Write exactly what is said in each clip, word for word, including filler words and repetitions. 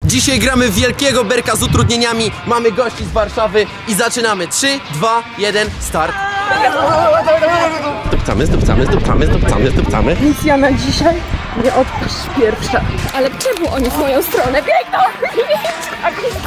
Dzisiaj gramy w wielkiego berka z utrudnieniami. Mamy gości z Warszawy i zaczynamy. trzy, dwa, jeden, start. Zdupcamy, zdupcamy, zdupcamy, zdupcamy, zdupcamy. Misja na dzisiaj, nie odpaść pierwsza. Ale czemu oni w moją stronę biegną? A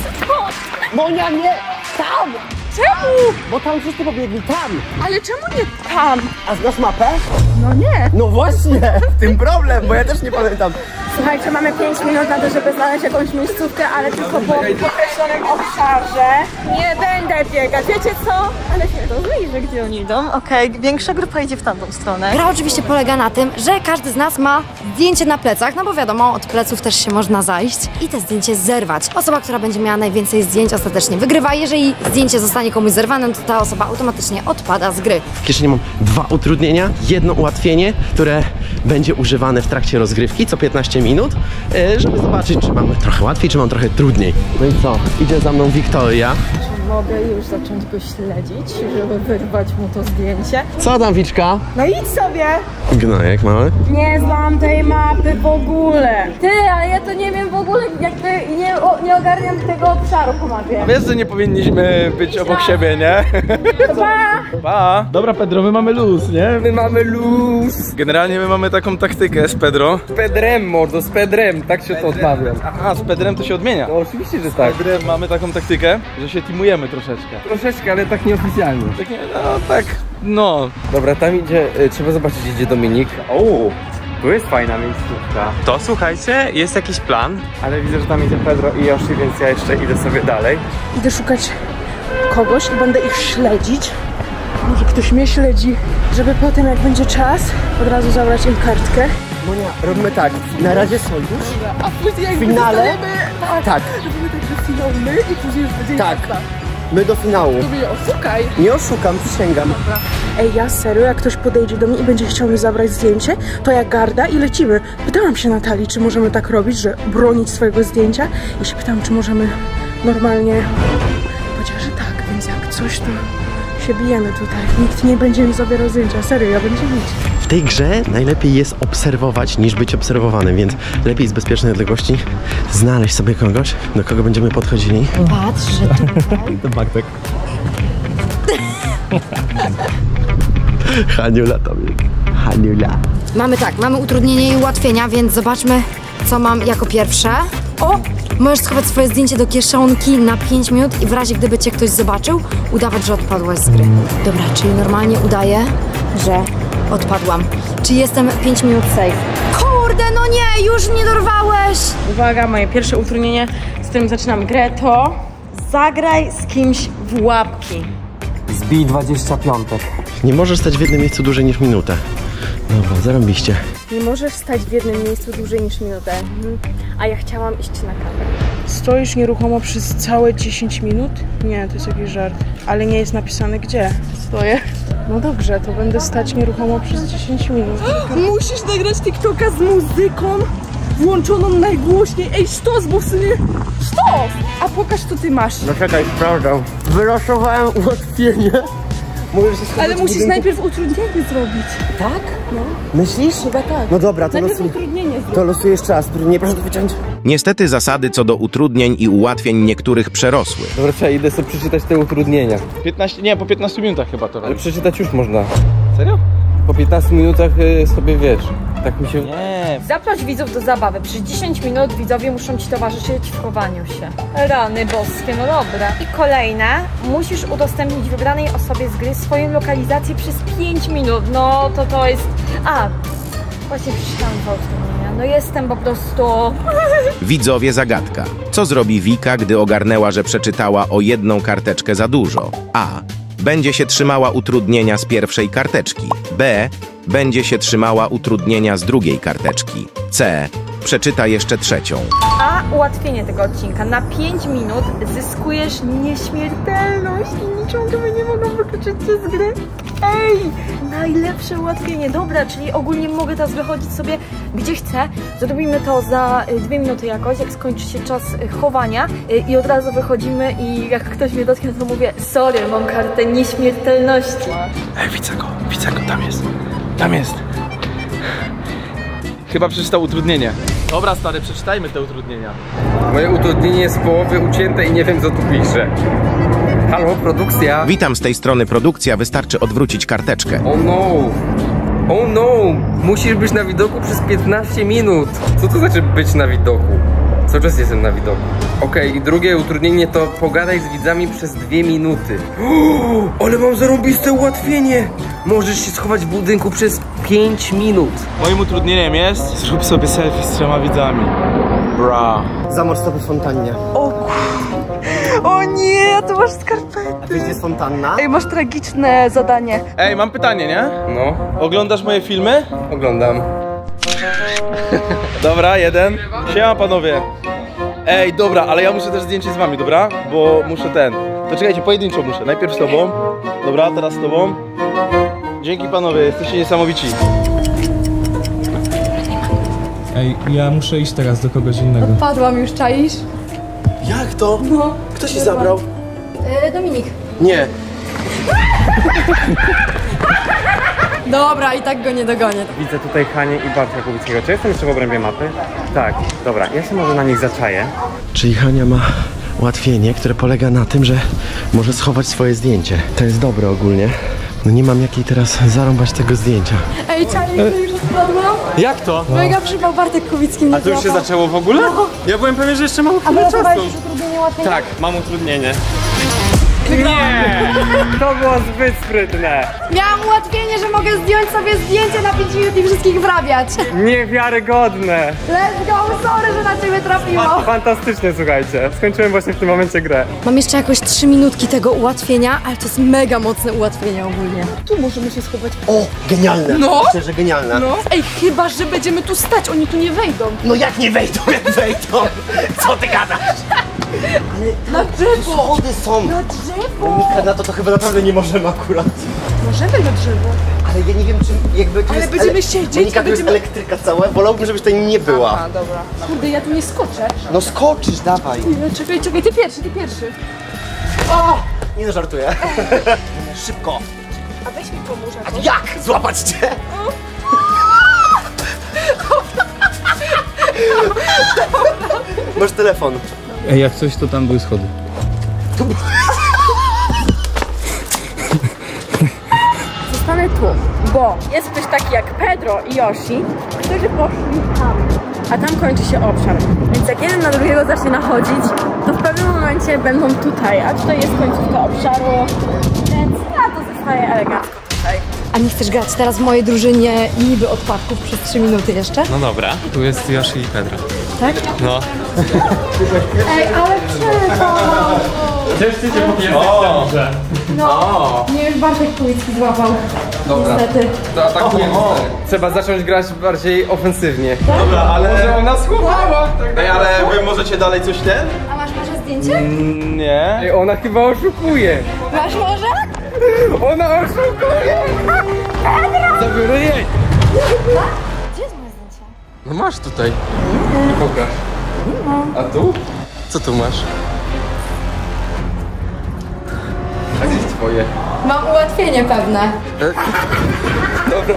Monia, nie tam! Czemu? Bo tam wszyscy pobiegli, tam! Ale czemu nie tam? A znasz mapę? No nie. No właśnie, w tym problem, bo ja też nie pamiętam. Słuchajcie, mamy pięć minut na to, żeby znaleźć jakąś miejscówkę, ale tylko po określonym obszarze. Nie będę biegać, wiecie co? Ale się rozejrzę, gdzie oni idą. Okej, okay, większa grupa idzie w tamtą stronę. Gra oczywiście polega na tym, że każdy z nas ma zdjęcie na plecach, no bo wiadomo, od pleców też się można zajść i te zdjęcie zerwać. Osoba, która będzie miała najwięcej zdjęć, ostatecznie wygrywa. Jeżeli zdjęcie zostanie komuś zerwane, to ta osoba automatycznie odpada z gry. W kieszeni mam dwa utrudnienia, jedno ułatwienie, które będzie używane w trakcie rozgrywki co piętnaście minut, żeby zobaczyć, czy mam trochę łatwiej, czy mam trochę trudniej. No i co? Idzie za mną Wiktoria. Czy mogę już zacząć go śledzić, żeby wyrwać mu to zdjęcie? Co tam, Wiczka? No idź sobie! Gnojek mały. Nie znam tej mapy w ogóle. Ty, ale ja to nie wiem w ogóle, jakby nie, o, nie ogarniam tego obszaru po mapie. Wiesz, że nie powinniśmy być obok siebie, nie? To pa! Pa! Dobra, Pedro, my mamy luz, nie? My mamy luz! Generalnie my mamy taką taktykę z Pedro. Z Pedrem, mordo, z Pedrem, tak się to odmawia. Aha, z Pedrem to się odmienia. No oczywiście, że tak. Z Pedrem mamy taką taktykę, że się teamujemy troszeczkę. Troszeczkę, ale tak nieoficjalnie. Tak nie, no tak, no. Dobra, tam idzie, y, trzeba zobaczyć, gdzie idzie Dominik. O, tu jest fajna miejscówka. To słuchajcie, jest jakiś plan. Ale widzę, że tam idzie Pedro i Yoshi, więc ja jeszcze idę sobie dalej. Idę szukać kogoś i będę ich śledzić. Może ktoś mnie śledzi, żeby potem, jak będzie czas, od razu zabrać im kartkę. Monia, robimy tak, na razie są już. A później jak w finale, tak, tak. robimy tak, że finał my i później już będzie Tak, jazda. my do finału. Tu mnie oszukaj. Nie oszukam, przysięgam. Dobra. Ej, ja serio, jak ktoś podejdzie do mnie i będzie chciał mi zabrać zdjęcie, to ja garda i lecimy. Pytałam się Natalii, czy możemy tak robić, że bronić swojego zdjęcia. I się pytałam, czy możemy normalnie... Powiedziała, że tak, więc jak coś, to się bijemy tutaj. Nikt nie będzie mi zabierał zdjęcia, serio, ja będę bić. W tej grze najlepiej jest obserwować niż być obserwowanym, więc lepiej z bezpiecznej odległości znaleźć sobie kogoś, do kogo będziemy podchodzili. Patrz, że tutaj... To Bartek. Haniula to jest. Haniula. Mamy tak, mamy utrudnienie i ułatwienia, więc zobaczmy, co mam jako pierwsze. O! Możesz schować swoje zdjęcie do kieszonki na pięć minut i w razie gdyby cię ktoś zobaczył, udawać, że odpadłaś z gry. Dobra, czyli normalnie udaję, że odpadłam. Czy jestem pięć minut safe? Kurde, no nie, już mnie dorwałeś! Uwaga, moje pierwsze utrudnienie, z którym zaczynam grę, to zagraj z kimś w łapki. Zbij dwadzieścia piątek. Nie możesz stać w jednym miejscu dłużej niż minutę. Dobra, zarobiście. Nie możesz stać w jednym miejscu dłużej niż minutę. Mhm. A ja chciałam iść na kawę. Stoisz nieruchomo przez całe dziesięć minut? Nie, to jest jakiś żart. Ale nie jest napisane gdzie stoję. No dobrze, to będę stać nieruchomo przez dziesięć minut. Musisz nagrać TikToka z muzyką włączoną najgłośniej. Ej, sztos, bo w sumie... Sztos! A pokaż, co ty masz. No czekaj, sprawdzam. Wylosowałem ułatwienie. Ale musisz budynku. najpierw utrudnienie zrobić. Tak? No. Myślisz? Chyba tak. No dobra, to najpierw losuj. utrudnienie zrobić. To losuję jeszcze raz. Nie proszę to wyciąć. Niestety zasady co do utrudnień i ułatwień niektórych przerosły. Dobra, czekaj, idę sobie przeczytać te utrudnienia. piętnaście, nie, po piętnastu minutach chyba to Ale robisz. przeczytać już można. Serio? Po piętnastu minutach y, sobie wiesz. Tak mi się... Nie. Zaproś widzów do zabawy. Przez dziesięć minut widzowie muszą ci towarzyszyć w chowaniu się. Rany boskie, no dobra. I kolejne. Musisz udostępnić wybranej osobie z gry swoją lokalizację przez pięć minut. No to to jest... A, właśnie przeczytałam dwa utrudnienia. No jestem po prostu... Widzowie zagadka. Co zrobi Wika, gdy ogarnęła, że przeczytała o jedną karteczkę za dużo? A. Będzie się trzymała utrudnienia z pierwszej karteczki. B. Będzie się trzymała utrudnienia z drugiej karteczki. C. Przeczyta jeszcze trzecią. A ułatwienie tego odcinka. Na pięć minut zyskujesz nieśmiertelność i niczym tobie nie mogą wykluczyć cię z gry. Ej, najlepsze ułatwienie. Dobra, czyli ogólnie mogę teraz wychodzić sobie gdzie chcę. Zrobimy to za dwie minuty jakoś, jak skończy się czas chowania i od razu wychodzimy i jak ktoś mnie dotknie, to mówię sorry, mam kartę nieśmiertelności. Ej, widzę go, widzę go, tam jest. Tam jest. Chyba przeczytał utrudnienie. Dobra stary, przeczytajmy te utrudnienia. Moje utrudnienie jest w połowie ucięte i nie wiem co tu pisze. Halo, produkcja. Witam z tej strony produkcja, wystarczy odwrócić karteczkę. Oh no. Oh no. Musisz być na widoku przez piętnaście minut. Co to znaczy być na widoku? Cały czas jestem na widoku. Okej, okay, i drugie utrudnienie to pogadaj z widzami przez dwie minuty. O, ale mam zarąbiste ułatwienie. Możesz się schować w budynku przez pięć minut. Moim utrudnieniem jest zrób sobie selfie z trzema widzami. Bra. Zamocz stopy w fontannie. O O nie, tu masz skarpety. A wiesz, gdzie jest fontanna? Ej, masz tragiczne zadanie. Ej, mam pytanie, nie? No, Oglądasz moje filmy? oglądam. Dobra, jeden. Siema panowie. Ej, dobra, ale ja muszę też zdjęcie z wami, dobra? Bo muszę ten. To czekajcie, pojedynczo muszę. Najpierw z tobą. Dobra, teraz z tobą. Dzięki panowie, jesteście niesamowici. Ej, ja muszę iść teraz do kogoś innego. Padłam już, czaisz? Jak to? No. Kto się zabrał? Yy, Dominik. Nie. Dobra, i tak go nie dogonię. Widzę tutaj Hanię i Bartka Kubickiego. Czy jestem jeszcze w obrębie mapy? Tak, dobra, ja się może na nich zaczaję. Czyli Hania ma ułatwienie, które polega na tym, że może schować swoje zdjęcie. To jest dobre ogólnie. No nie mam jak jej teraz zarąbać tego zdjęcia. Ej, czaisz, że już odpadłam? Jak to? Mega przypał Bartek Kubicki mnie A to już się złapał. zaczęło w ogóle? Ja byłem pewien, że jeszcze mam A chwilę czasu. wylosowałeś już utrudnienie łatwiej? Tak, mam utrudnienie. Nie! To było zbyt sprytne. Miałam ułatwienie, że mogę zdjąć sobie zdjęcie na pięć minut i wszystkich wrabiać. Niewiarygodne. Let's go, sorry, że na ciebie trafiło. Fantastycznie, słuchajcie. Skończyłem właśnie w tym momencie grę. Mam jeszcze jakoś trzy minutki tego ułatwienia, ale to jest mega mocne ułatwienie ogólnie. Tu możemy się schować. O, genialne. No. Myślę, że genialne. No. Ej, chyba, że będziemy tu stać, oni tu nie wejdą. No jak nie wejdą, jak wejdą? Co ty gadasz? Na drzewo! Schody są. Na drzewo! Monika, na to to chyba naprawdę nie możemy akurat. Możemy na drzewo. Ale ja nie wiem, czy jakby tu Ale jest będziemy ele... siedzieć, Monika, a tu jest będziemy- elektryka cała. Wolałbym, żebyś tutaj nie była. A, dobra. Kurde, ja tu nie skoczę. No skoczysz, dawaj. Nie, czekaj, czekaj, ty pierwszy, ty pierwszy. O! Nie no, żartuję. Szybko. A weź mi pomóż. A jak? Złapać cię? Masz telefon. Ej, jak coś, to tam były schody. Zostanę tu, bo jest ktoś taki jak Pedro i Yoshi, którzy poszli tam, a tam kończy się obszar. Więc jak jeden na drugiego zacznie nachodzić, to w pewnym momencie będą tutaj, a tutaj jest końcówka obszaru, więc ja to zostaję elegancko tutaj. A nie chcesz grać teraz w mojej drużynie niby odpadków przez trzy minuty jeszcze? No dobra. Tu jest Yoshi i Pedro. Tak? No. Ej, ale przestań! Cieszcie się po pierwsze dobrze. No, nie już Bartek Kubicki złapał. Dobra. Niestety. To atakujemy. Trzeba zacząć grać bardziej ofensywnie. Dobra, ale... Może ona schowała. Ej, ale wy możecie dalej coś ten? A masz może zdjęcie? Nie. Ej, ona chyba oszukuje. Masz może? Ona oszukuje. Zabiorę jej. Gdzie jest moje zdjęcie? No masz tutaj. Pokaż. A tu? Co tu masz? A gdzie jest twoje? Mam ułatwienie pewne. Dobra.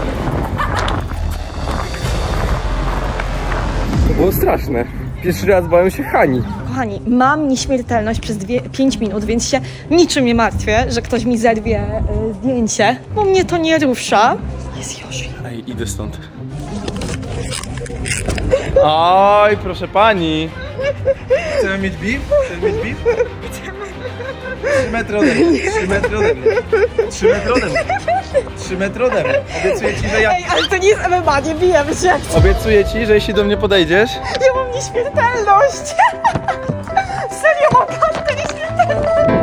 To było straszne. Pierwszy raz bałem się Hani. Kochani, mam nieśmiertelność przez pięć minut, więc się niczym nie martwię, że ktoś mi zerwie y, zdjęcie, bo mnie to nie rusza. Jest Yoshi. Ej, idę stąd. Oj, proszę pani. Chcemy mieć beef? Chcemy mieć beef? Trzy metry ode mnie. Trzy metry ode mnie. Trzy metry ode mnie. Trzy metry ode mnie. Obiecuję ci, że ja... Ej, ale to nie jest M M A, nie bijemy się. Obiecuję ci, że jeśli do mnie podejdziesz... Ja mam nieśmiertelność. Serio, mam kartę nieśmiertelność.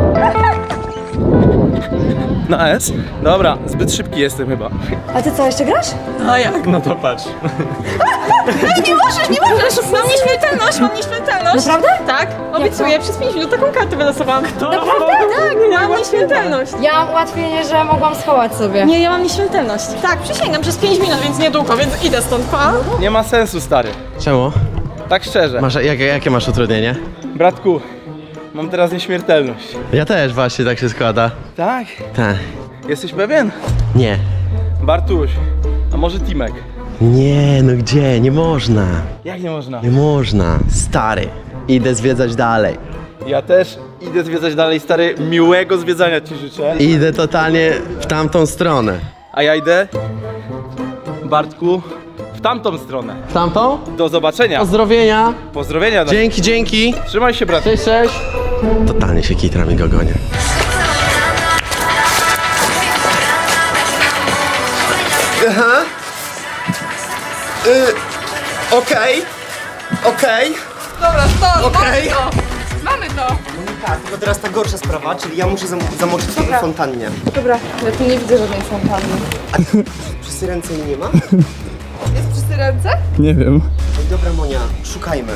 Na S? Dobra, zbyt szybki jestem chyba. A ty co, jeszcze grasz? A jak? No to patrz. Nie możesz, nie możesz. Mam nieśmiertelność, mam nieśmiertelność. Naprawdę? Tak, obiecuję, przez pięć minut taką kartę wylosowałam. Naprawdę? Tak, mam nieśmiertelność. Ja mam ułatwienie, że mogłam schować sobie. Nie, ja mam nieśmiertelność. Tak, przysięgam, przez pięć minut, więc niedługo, więc idę stąd, pa. Nie ma sensu, stary. Czemu? Tak szczerze. Masz, jakie, jakie masz utrudnienie? Bratku, mam teraz nieśmiertelność. Ja też właśnie tak się składa. Tak? Tak. Jesteś pewien? Nie. Bartuś, a może Timek? Nie, no gdzie? Nie można. Jak nie można? Nie można. Stary, idę zwiedzać dalej. Ja też idę zwiedzać dalej, stary. Miłego zwiedzania ci życzę. Idę totalnie w tamtą stronę. A ja idę, Bartku, w tamtą stronę. W tamtą? Do zobaczenia. Pozdrowienia. Pozdrowienia. dla- Dzięki, dzięki. Trzymaj się, brat. Cześć, cześć. Totalnie się kitram i go gonię. Aha. Y, Okej. Okej. Dobra, stop, Okej. mamy to. Tak, tylko teraz ta gorsza sprawa, czyli ja muszę zam zamoczyć się w fontannie. Dobra, ja tu nie widzę żadnej fontanny. Przy syrence nie ma? Jest przy syrence? Nie wiem. Dobra, Monia, szukajmy.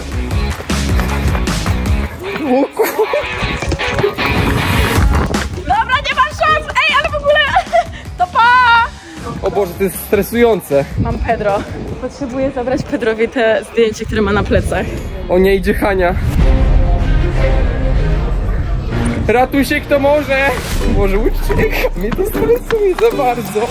Dobra, nie mam szans! Ej, ale w ogóle... To pa! O Boże, to jest stresujące. Mam Pedro. Potrzebuję zabrać Pedrowi te zdjęcie, które ma na plecach. O nie, idzie Hania. Ratuj się kto może! Boże, uciekaj! Mnie to stresuje za bardzo.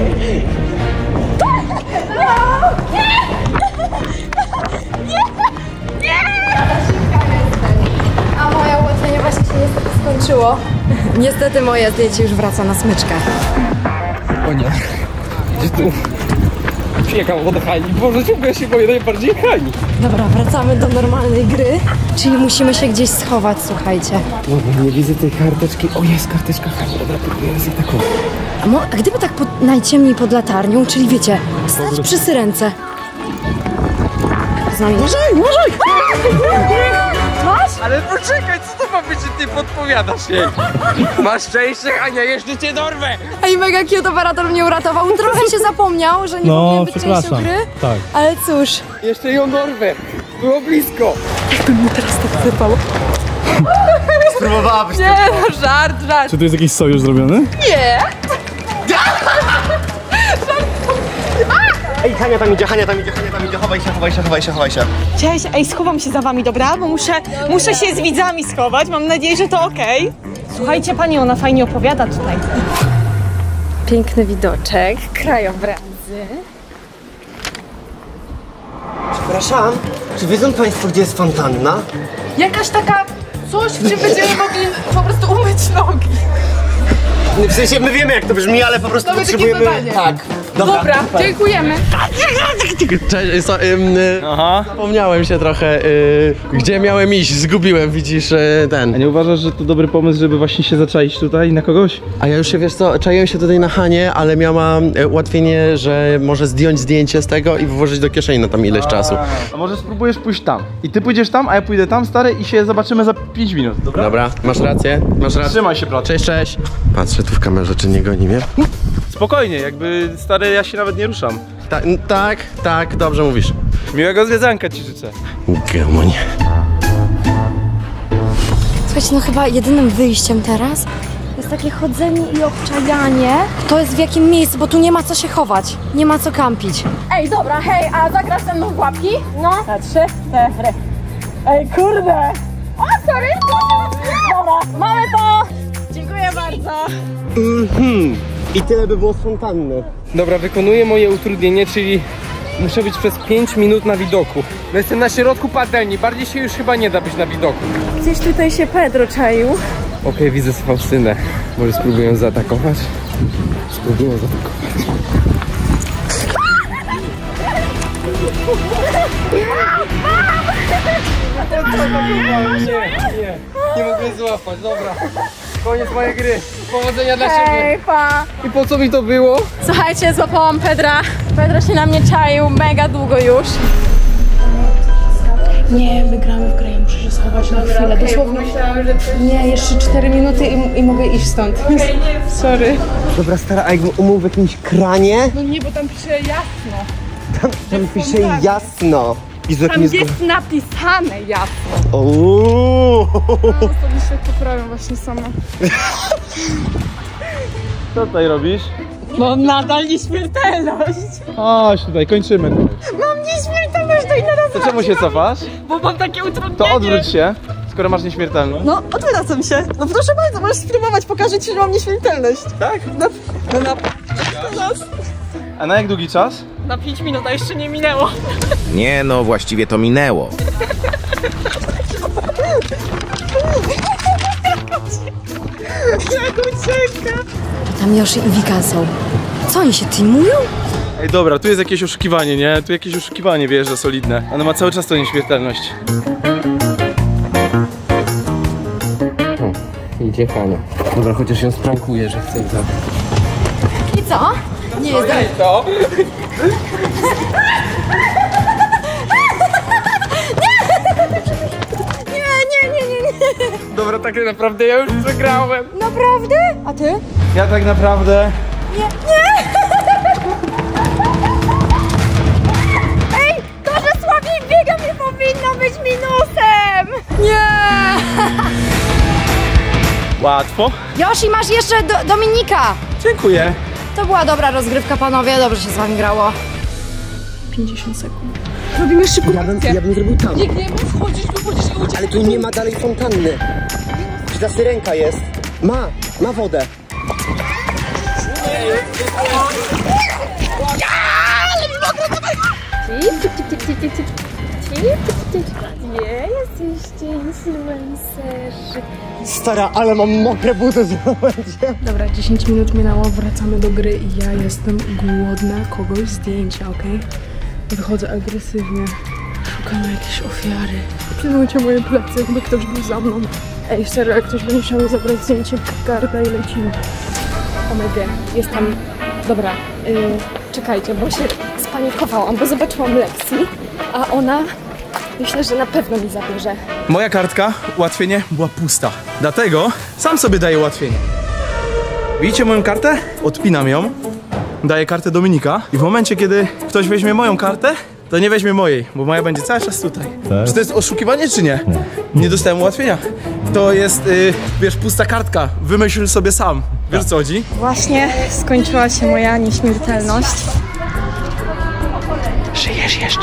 A moje ułatwienie właśnie się niestety skończyło. Niestety moje zdjęcie już wraca na smyczkę. O nie. Gdzie tu? Uciekam od Hani. Boże, ciągle się boję najbardziej Hani. Dobra, wracamy do normalnej gry, czyli musimy się gdzieś schować, słuchajcie. Dobra, nie widzę tej karteczki. O, jest karteczka Hani. Dobra, próbuję sobie taką. A, mo- a gdyby tak pod, najciemniej pod latarnią, czyli wiecie, stać przy syrence. Z nami. Uważaj, uważaj! Ale poczekaj, co to ma być, że ty podpowiadasz jej? Masz szczęście, Hania, jeszcze cię dorwę! Ej, mega cute operator mnie uratował. Trochę się zapomniał, że nie No, powinien być częścią przepraszam. gry. Tak. Ale cóż. Jeszcze ją dorwę! Było blisko! Spróbowałabyś Nie, no żart, żart. Czy tu jest jakiś sojusz zrobiony? Ej, Hania tam idzie, Hania tam idzie, Hania tam idzie. Chowaj się, chowaj się, chowaj się, chowaj się. Cześć, ej, schowam się za wami, dobra? Bo muszę, muszę się z widzami schować. Mam nadzieję, że to okej. Słuchajcie, pani, ona fajnie opowiada tutaj. Piękny widoczek, krajobrazy. Przepraszam, czy wiedzą Państwo, gdzie jest fontanna? Jakaś taka coś, w czym będziemy mogli po prostu umyć nogi. W sensie, my wiemy jak to brzmi, ale po prostu To będzie potrzebujemy... takie zadanie. Tak. Dobra, dziękujemy. Cześć, so, ym, y, Aha. zapomniałem się trochę, y, gdzie miałem iść, zgubiłem, widzisz, y, ten. A nie uważasz, że to dobry pomysł, żeby właśnie się zaczaić tutaj na kogoś? A ja już się, wiesz co, czaiłem się tutaj na Hanie, ale miałam y, ułatwienie, że może zdjąć zdjęcie z tego i włożyć do kieszeni na tam ileś czasu. A może spróbujesz pójść tam? I ty pójdziesz tam, a ja pójdę tam, stary, i się zobaczymy za pięć minut, dobra? Dobra, masz rację, masz rację. Trzymaj się, brat. Cześć, cześć. Patrzę tu w kamerze, czy nie goni mnie. Spokojnie, jakby, stary, ja się nawet nie ruszam. Ta, tak, tak, dobrze mówisz. Miłego zwiedzanka ci życzę. Gamonie. Słuchajcie, no chyba jedynym wyjściem teraz jest takie chodzenie i obczajanie. To jest w jakim miejscu, bo tu nie ma co się chować. Nie ma co kampić. Ej, dobra, hej, a zagrasz ze mną w łapki? No. Na trzy, cztery. Ej, kurde. O, sorry. Dobra, mamy to. Dziękuję bardzo. Mhm. I tyle by było z fontanny. Dobra, wykonuję moje utrudnienie, czyli muszę być przez pięć minut na widoku. No jestem na środku patelni, bardziej się już chyba nie da być na widoku. Gdzieś tutaj się Pedro czaił. Okej, widzę Faustynę. Może spróbuję ją zaatakować? Spróbuję zaatakować. Nie, nie, nie mogę złapać, dobra. Koniec mojej gry. Powodzenia dla siebie. Hej, pa. I po co mi to było? Słuchajcie, złapałam Pedra. Pedro się na mnie czaił mega długo już. Nie, wygramy w grę, ja muszę się schować na chwilę. Dosłownie. Nie, jeszcze cztery minuty i, i mogę iść stąd. Sorry. Dobra, stara, a jakbym umył w jakimś kranie? No nie, bo tam pisze jasno. Tam, tam pisze jasno. I z Tam jest napisane jasno. Ooo. To mi się poprawiam właśnie sama. Co tutaj robisz? No nadal nieśmiertelność. Chodź tutaj, kończymy. Mam nieśmiertelność, to ile razy. To czemu się cofasz? Bo mam takie utrudnienie. To odwróć się, skoro masz nieśmiertelność. No, odwracam się. No proszę bardzo, możesz spróbować, pokażę ci, że mam nieśmiertelność. Tak? No, no, no. A na jak długi czas? Na pięć minut, a jeszcze nie minęło. Nie no, właściwie to minęło. Jak ucieka. Tam Yoshi i Wika są. Co oni się teamują? Ej, dobra, tu jest jakieś oszukiwanie, nie? Tu jakieś oszukiwanie, wiesz, że solidne. Ona ma cały czas tą nieśmiertelność. Idzie Hania. Dobra, chociaż ją sprankuję, że chcę ich zabrać. I co? Nie jest dalej. To? Nie, nie, nie, nie, nie. Dobra, tak naprawdę ja już przegrałem. Naprawdę? A ty? Ja tak naprawdę... Nie, nie! Ej, to, że słabiej biegam, nie powinno być minusem! Nie! Łatwo. Yoshi, masz jeszcze do Dominika! Dziękuję. To była dobra rozgrywka, panowie, dobrze się z wami grało. pięćdziesiąt sekund. Robimy szybko. Ja bym, ja bym zrobił tam. Biegniemy, wchodzisz, wychodzisz i uciekasz. Ale tu nie ma dalej fontanny. Czy ta syrenka jest? Ma, ma wodę. Gdzie jesteście, influencerzy? Stara, ale mam mokre buty z momencie. Dobra, dziesięć minut minęło, wracamy do gry i ja jestem głodna kogoś zdjęcia, okej? Wychodzę agresywnie, szukamy jakiejś ofiary. Pilnujcie moje plecy, jakby ktoś był za mną. Ej, serio, jak ktoś będzie chciał zabrać zdjęcie, garda i lecimy. Omega, jest tam... Dobra, yy, czekajcie, bo się spanikowałam, bo zobaczyłam Lexi, a ona... Myślę, że na pewno mi zabierze. Moja kartka, ułatwienie, była pusta. Dlatego sam sobie daję ułatwienie. Widzicie moją kartę? Odpinam ją, daję kartę Dominika i w momencie, kiedy ktoś weźmie moją kartę, to nie weźmie mojej, bo moja będzie cały czas tutaj. Tak. Czy to jest oszukiwanie, czy nie? Nie, nie dostałem ułatwienia. To jest, yy, wiesz, pusta kartka. Wymyśl sobie sam. Wiesz, co chodzi? Właśnie skończyła się moja nieśmiertelność. Żyjesz jeszcze?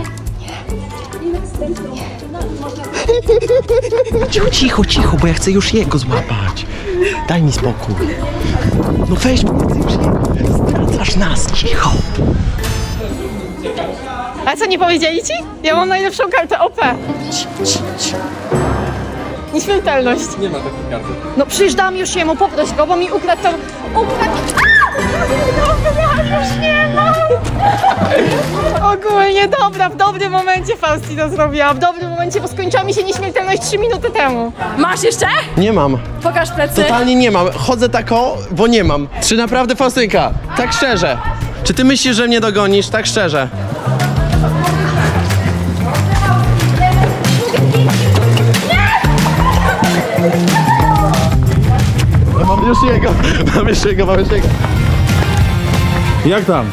Cicho, cicho, cicho, bo ja chcę już jego złapać. Daj mi spokój. No weź, bo chcę już jego. Zdradzasz nas, cicho. A co, nie powiedzieli ci? Ja mam najlepszą kartę O P. Nieśmiertelność. Nie ma takiej karty. No przecież dam już jemu, poproś go, bo mi ukradł tą... Ukradł... Dobra, już nie mam! Ogólnie dobra, w dobrym momencie Fausti to zrobiła. W dobrym momencie, bo skończyła mi się nieśmiertelność trzy minuty temu. Masz jeszcze? Nie mam. Pokaż plecy. Totalnie nie mam. Chodzę tako, bo nie mam. Czy naprawdę, Faustynka? Tak szczerze. Czy ty myślisz, że mnie dogonisz? Tak szczerze. Ja mam już jego. Mam już jego, mam już jego. Jak tam?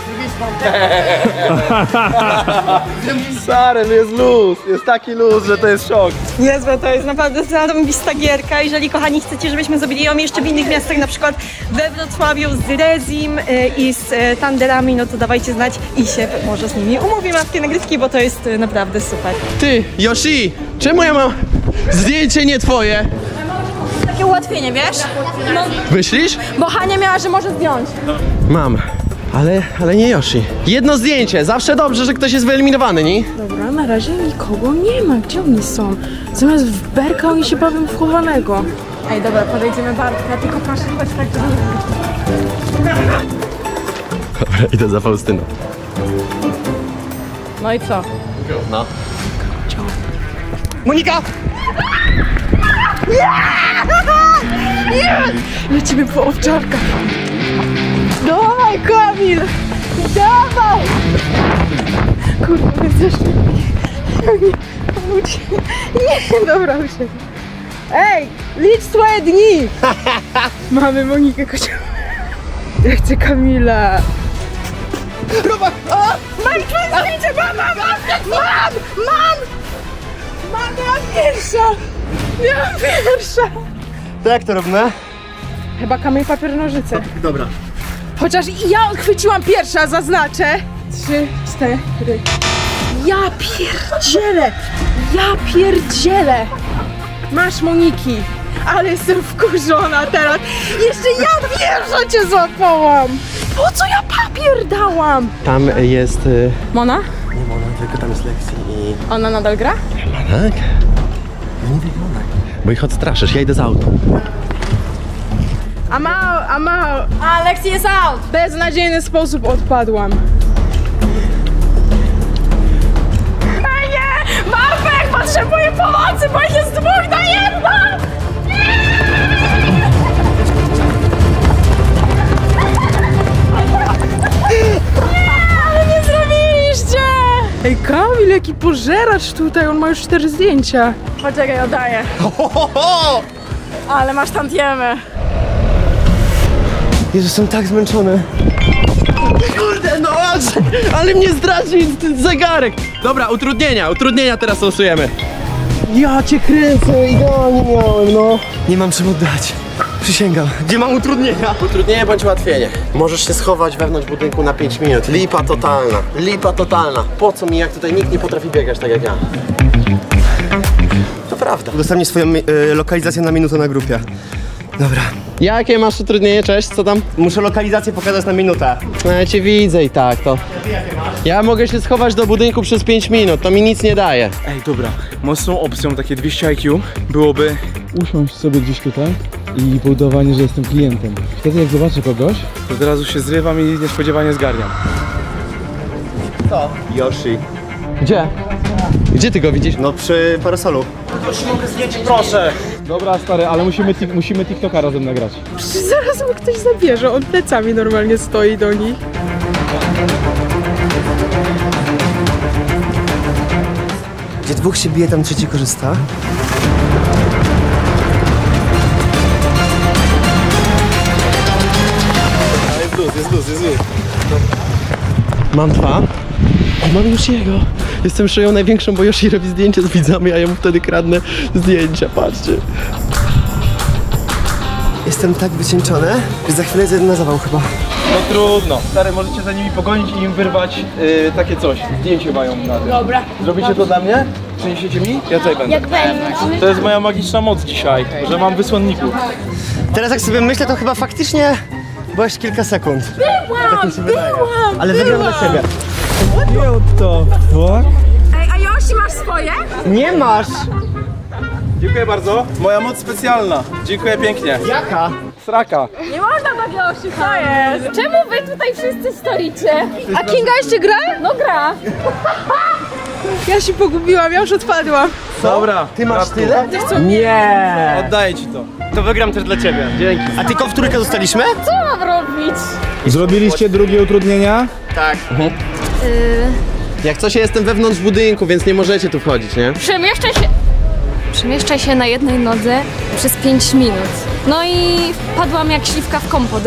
Stary, no jest luz. Jest taki luz, że to jest szok. Niezłe, to jest naprawdę zarąbista gierka. Jeżeli, kochani, chcecie, żebyśmy zrobili ją jeszcze w innych miastach, na przykład we Wrocławiu z Rezim y, i z y, Tanderami, no to dawajcie znać i się może z nimi umówimy na takie nagrywki, bo to jest y, naprawdę super. Ty, Yoshi, czemu ja mam zdjęcie nie twoje? Takie ułatwienie, wiesz? No, Myślisz? bo Hania miała, że może zdjąć. Mam. Ale, ale nie Yoshi. Jedno zdjęcie. Zawsze dobrze, że ktoś jest wyeliminowany, nie? Dobra, na razie nikogo nie ma. Gdzie oni są? Zamiast w berka oni się bawią w chowanego. Ej, dobra, podejdziemy Bartka, tylko proszę chodź tak, żeby nie... Dobra, idę za Faustyną. No i co? No. Monika! Lecimy po owczarkach. Dawaj, Kamil! Dawaj! Kurwa, jest za szybki. Pomóż. Nie, dobra, usiadł. Ej, licz swoje dni! Mamy Monikę Kociołową. Ja chcę Kamila. Robak! O! Mam twoje zdjęcie! Mam, mam, mam! Mam! Mam! Mam! Miałam pierwsza! Miałam pierwsza! To jak to robimy? Chyba kamień, papier, nożyce. Dobra. Chociaż ja chwyciłam pierwsza, zaznaczę. Trzy, cztery. Ja pierdzielę! Ja pierdzielę! Masz Moniki. Ale jestem wkurzona teraz. Jeszcze ja pierwsza cię złapałam. Po co ja papier dałam? Tam jest... y, Mona? Nie Mona, tylko tam jest Lexi i... Ona nadal gra? Monak? No nie wygląda. Bo ich odstraszysz, ja idę z autem. I'm out, I'm out. A, Lexi jest out! W beznadziejny sposób odpadłam. A nie! Bartek, potrzebuję pomocy, bo ich jest dwóch na jedno! Ej, Kamil, jaki pożeracz tutaj, on ma już cztery zdjęcia. Poczekaj, oddaję. Ale masz tantiemy. Jezu, jestem tak zmęczony. Kurde, no ale mnie zdradził ten zegarek. Dobra, utrudnienia, utrudnienia teraz losujemy. Ja cię kręcę, idealnie miałem, no. Nie mam czym oddać. Przysięgam. Gdzie mam utrudnienia? Utrudnienie bądź ułatwienie. Możesz się schować wewnątrz budynku na pięć minut. Lipa totalna. Lipa totalna. Po co mi, jak tutaj nikt nie potrafi biegać tak jak ja? To prawda. Udostępnij swoją y, lokalizację na minutę na grupie. Dobra. Jakie masz utrudnienie? Cześć, co tam? Muszę lokalizację pokazać na minutę. No ja cię widzę i tak to. Ja mogę się schować do budynku przez pięć minut, to mi nic nie daje. Ej, dobra. Mocną opcją, takie dwieście I Q, byłoby... Usiąść sobie gdzieś tutaj i budowanie, że jestem klientem. Wtedy jak zobaczę kogoś, to od razu się zrywam i niespodziewanie zgarniam. Co? Yoshi. Gdzie? Gdzie ty go widzisz? No przy parasolu. Proszę! dobra stary, ale musimy, tik- musimy TikToka razem nagrać. Przecież zaraz mu ktoś zabierze, on plecami normalnie stoi do nich. Gdzie dwóch się bije, tam trzeci korzysta. Jest luz, jest luz, jest luz. Mam dwa. O, mam już jego. Jestem szyją największą, bo Yoshi robi zdjęcie z widzami, a ja mu wtedy kradnę zdjęcia, patrzcie. Jestem tak wycieńczony, że za chwilę zejdę na zawał chyba. No trudno. Stary, możecie za nimi pogonić i im wyrwać yy, takie coś. Zdjęcie mają na tym. Dobra. Zrobicie to dla mnie? Przyniesiecie mi? Ja tutaj będę. Jak będzie? To jest moja magiczna moc dzisiaj, że mam wysłanników. Teraz jak sobie myślę, to chyba faktycznie było jeszcze kilka sekund. Byłam, byłam, Ale wygram dla ciebie. What the fuck? Ej, a Yoshi masz swoje? Nie masz! Dziękuję bardzo. Moja moc specjalna. Dziękuję pięknie. Jaka? Sraka. Nie można tak Yoshi, co jest? Czemu wy tutaj wszyscy stoicie? A Kinga jeszcze gra? No gra. Ja się pogubiłam, ja już odpadłam. Dobra. Ty masz Radku. tyle? Nie! Oddaję ci to. To wygram też dla ciebie. Dzięki. A tylko w trójkę zostaliśmy? Co mam robić? Zrobiliście drugie utrudnienia? Tak. Jak coś, ja jestem wewnątrz budynku, więc nie możecie tu wchodzić, nie? Przemieszczaj się. Przemieszczaj się na jednej nodze przez pięć minut. No i wpadłam jak śliwka w kompot.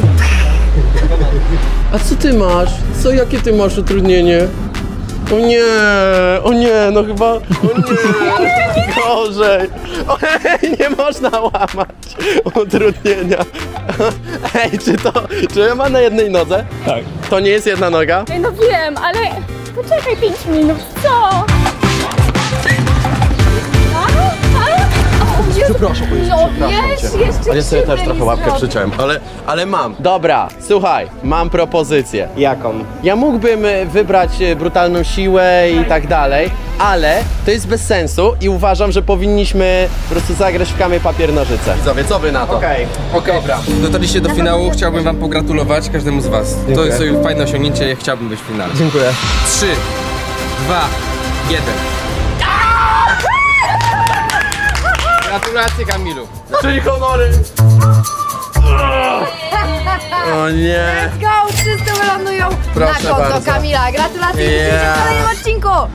A co ty masz? Co, jakie ty masz utrudnienie? O nie, o nie, no chyba, o nie, gorzej. Ej, nie można łamać utrudnienia. Ej, czy to, czy ja mam na jednej nodze? Tak. To nie jest jedna noga? Ej, no wiem, ale poczekaj pięć minut, co? Przepraszam, No wiesz, jeszcze ale ja sobie też krzywdę trochę mi łapkę zrobił. przyciąłem, ale, ale mam. Dobra, słuchaj, mam propozycję. Jaką? Ja mógłbym y, wybrać y, brutalną siłę i tak dalej, ale to jest bez sensu i uważam, że powinniśmy po prostu zagrać w kamień, papier, nożyce. Widzowie, co wy na to? Okej. Okej, dotarliście do finału, chciałbym wam pogratulować, każdemu z was. To jest sobie fajne osiągnięcie, ja chciałbym być w finale. Dziękuję. Trzy, dwa, jeden. Gratulacje, Kamilu. Czyli honory! O nie! Go! Wszyscy wylądują Proszę na konto bardzo. Kamila. Gratulacje i widzimy się w Yeah. kolejnym odcinku!